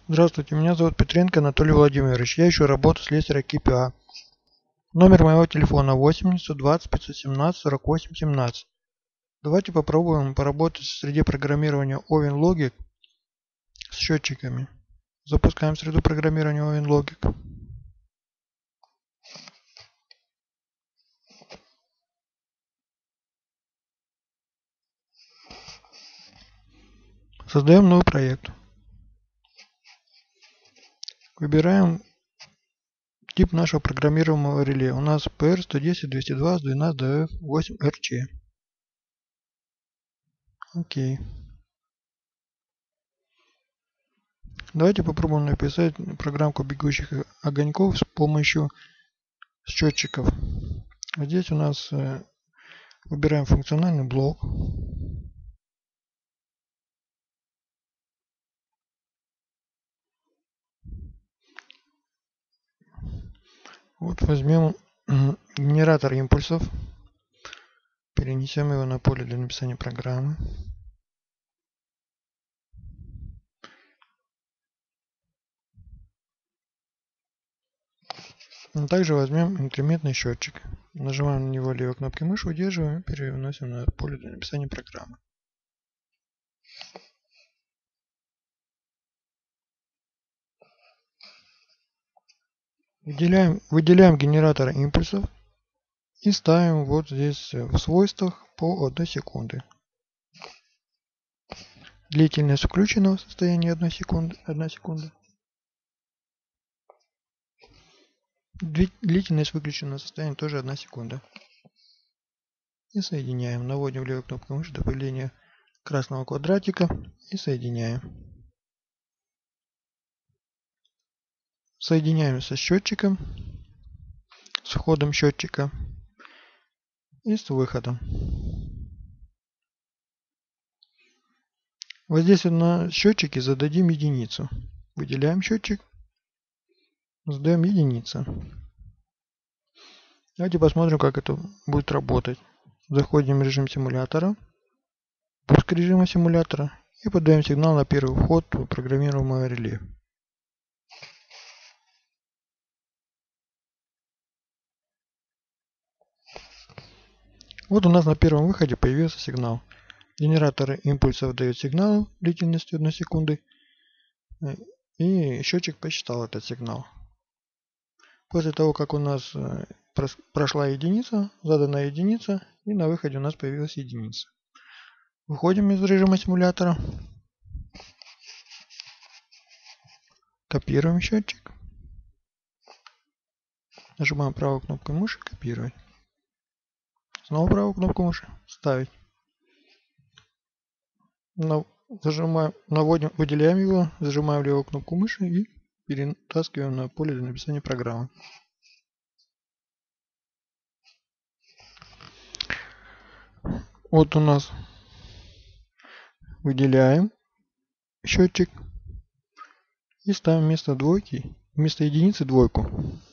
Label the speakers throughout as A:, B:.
A: Здравствуйте, меня зовут Петренко Анатолий Владимирович. Я ищу работу слесаря КПА. Номер моего телефона 80 20 517 48 17. Давайте попробуем поработать в среде программирования OvenLogic с счетчиками. Запускаем среду программирования OvenLogic. Создаем новый проект. Выбираем тип нашего программируемого реле. У нас PR110-220-12-DF8RC. Окей. Давайте попробуем написать программку бегущих огоньков с помощью счетчиков. Здесь у нас выбираем функциональный блок. Вот возьмем генератор импульсов. Перенесем его на поле для написания программы. Также возьмем инкрементный счетчик. Нажимаем на него левой кнопкой мыши, удерживаем и переносим на поле для написания программы. Выделяем генератор импульсов и ставим вот здесь в свойствах по 1 секунды. Длительность включенного состояния 1 секунда. Длительность выключенного состояния тоже 1 секунда. И соединяем. Наводим левой кнопкой мыши до появления красного квадратика и соединяем. Соединяем со счетчиком, с входом счетчика и с выходом. Вот здесь на счетчике зададим единицу. Выделяем счетчик, задаем единицу. Давайте посмотрим, как это будет работать. Заходим в режим симулятора, пуск режима симулятора и подаем сигнал на первый вход в программируемое реле. Вот у нас на первом выходе появился сигнал. Генератор импульсов дает сигнал длительностью 1 секунды. И счетчик посчитал этот сигнал. После того, как у нас прошла единица, заданная единица, и на выходе у нас появилась единица. Выходим из режима симулятора. Копируем счетчик. Нажимаем правой кнопкой мыши «Копировать». Снова правую кнопку мыши «Вставить». Выделяем его, зажимаем левую кнопку мыши и перетаскиваем на поле для написания программы. Вот у нас выделяем счетчик и ставим вместо единицы двойку.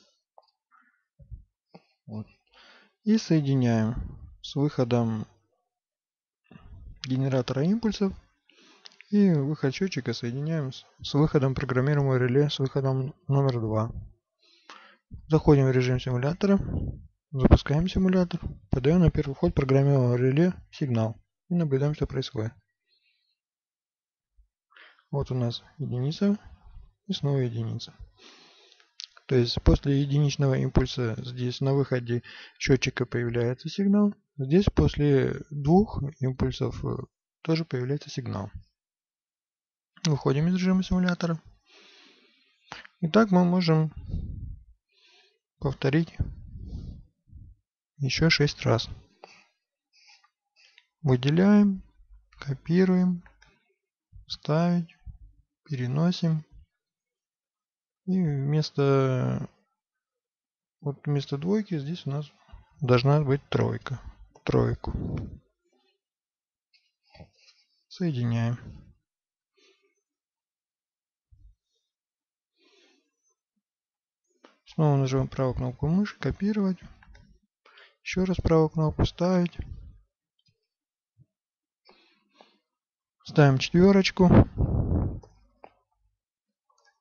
A: Вот. И соединяем с выходом генератора импульсов и выход счетчика соединяем с выходом программируемого реле, с выходом номер 2. Заходим в режим симулятора, запускаем симулятор, подаем на первый вход программируемого реле сигнал и наблюдаем, что происходит. Вот у нас единица и снова единица. То есть после единичного импульса здесь на выходе счетчика появляется сигнал. Здесь после двух импульсов тоже появляется сигнал. Выходим из режима симулятора. Итак, мы можем повторить еще 6 раз. Выделяем, копируем, вставить, переносим. И вместо двойки здесь у нас должна быть тройка. Тройку. Соединяем. Снова нажимаем правую кнопку мыши, копировать. Еще раз правую кнопку вставить. Ставим четверочку.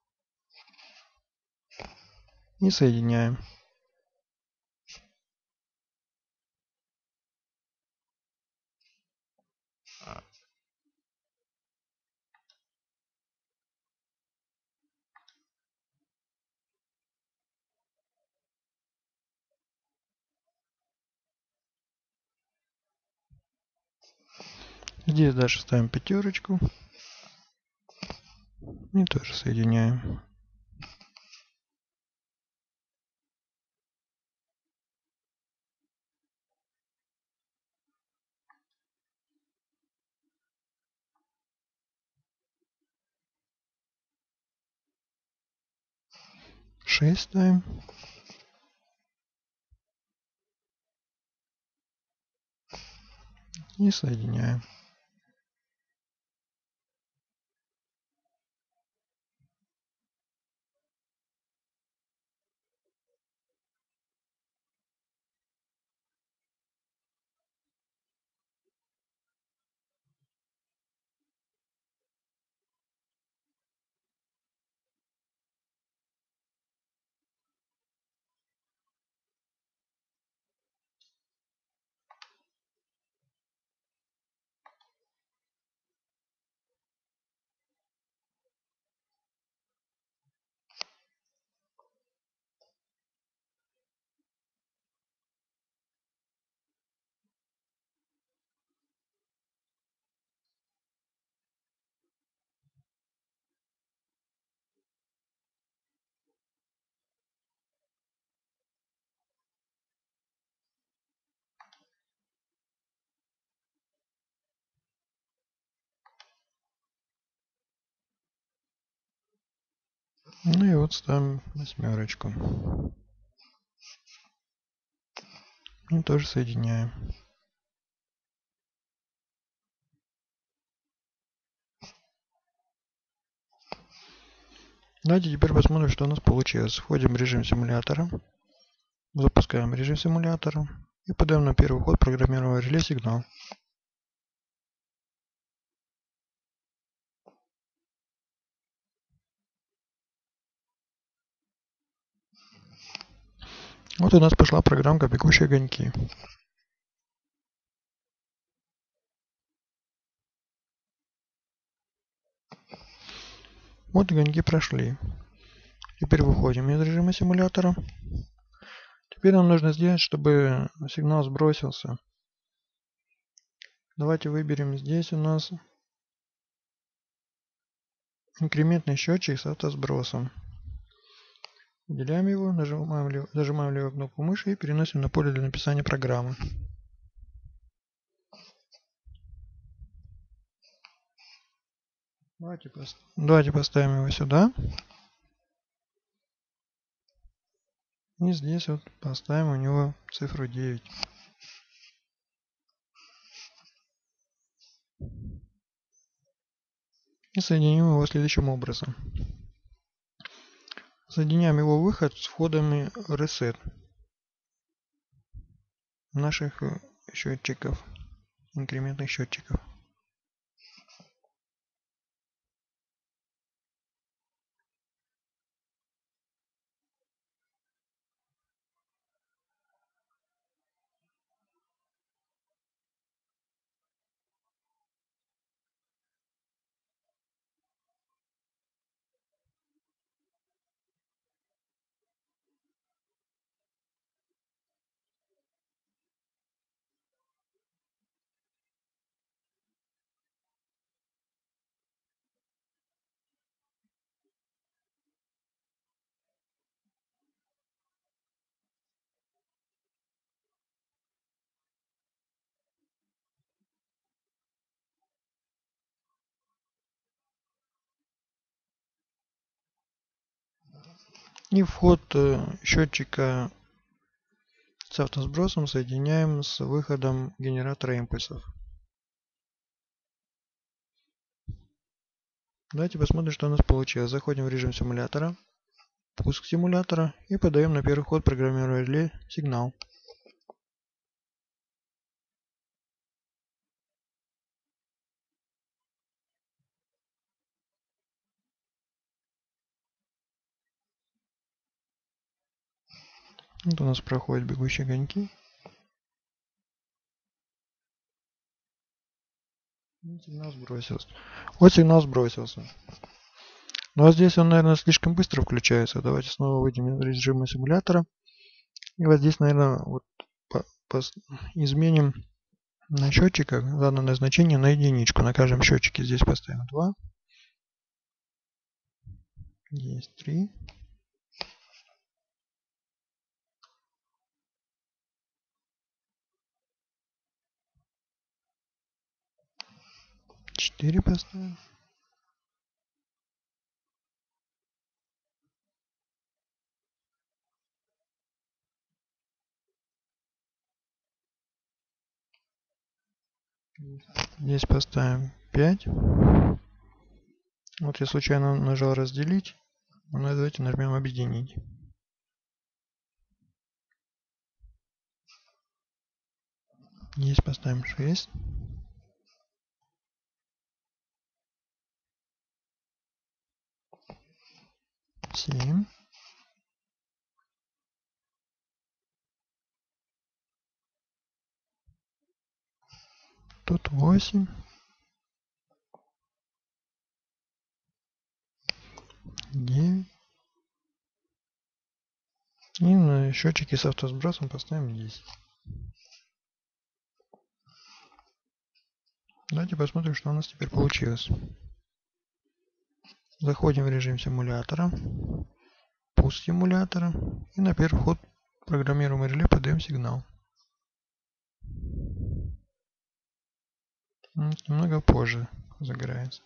A: И соединяем. Здесь дальше ставим пятерочку. И тоже соединяем. Шесть ставим. И соединяем. Ну и вот ставим восьмерочку. И тоже соединяем. Давайте теперь посмотрим, что у нас получилось. Входим в режим симулятора. Запускаем режим симулятора. И подаем на первый ход программируемого реле сигнал. Вот у нас пошла программка «Бегущие огоньки». Вот огоньки прошли. Теперь выходим из режима симулятора. Теперь нам нужно сделать, чтобы сигнал сбросился. Давайте выберем здесь у нас инкрементный счетчик с автосбросом. Выделяем его, зажимаем левую кнопку мыши и переносим на поле для написания программы. Давайте поставим его сюда. И здесь вот поставим у него цифру 9. И соединим его следующим образом. Соединяем его выход с входами Reset наших счетчиков, инкрементных счетчиков. И вход счетчика с автосбросом соединяем с выходом генератора импульсов. Давайте посмотрим, что у нас получилось. Заходим в режим симулятора, пуск симулятора и подаем на первый ход программируемого реле сигнал. Вот у нас проходят бегущие огоньки. Сигнал сбросился. Вот сигнал сбросился. Ну а здесь он, наверное, слишком быстро включается. Давайте снова выйдем из режима симулятора. И вот здесь, наверное, вот изменим на счетчиках заданное значение на единичку. На каждом счетчике здесь поставим 2. Есть 3. Четыре поставим. Здесь поставим 5. Вот я случайно нажал разделить. Ну, давайте нажмем объединить. Здесь поставим 6. 7. Тут 8. 9. И на счетчике с автосбросом поставим 10. Давайте посмотрим, что у нас теперь получилось. Заходим в режим симулятора. Пуск симулятора. И на первый вход программируемый реле подаем сигнал. Немного позже загорается.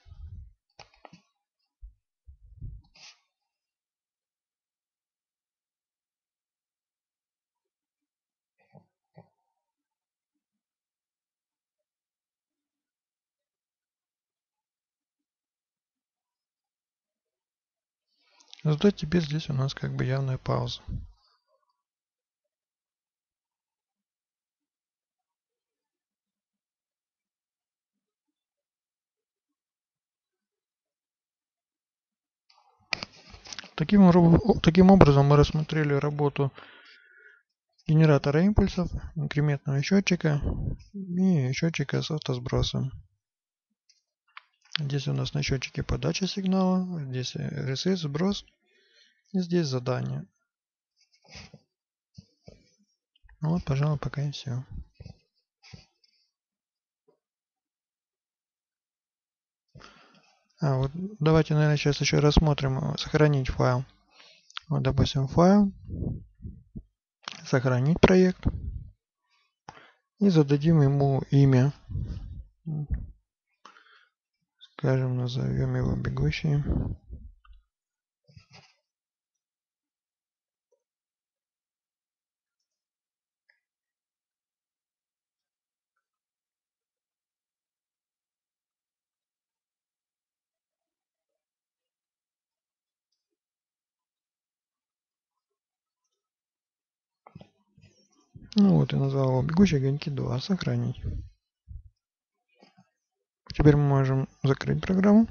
A: Зато теперь здесь у нас как бы явная пауза. Таким образом мы рассмотрели работу генератора импульсов, инкрементного счетчика и счетчика с автосбросом. Здесь у нас на счетчике подача сигнала, здесь RSS, сброс и здесь задание. Вот, пожалуй, пока и все. Вот давайте, наверное, сейчас еще рассмотрим сохранить файл. Вот, допустим, файл, сохранить проект и зададим ему имя. Скажем, назовем его бегущий. Ну вот, я назвал его бегущие огоньки 2. Сохранить. Теперь мы можем закрыть программу.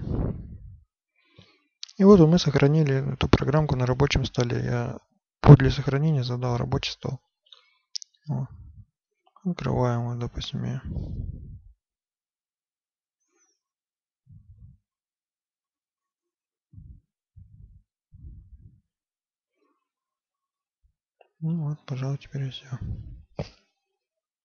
A: И вот мы сохранили эту программку на рабочем столе. Я путь для сохранения задал рабочий стол. Вот. Открываем его, допустим, я. Ну вот, пожалуй, теперь и все.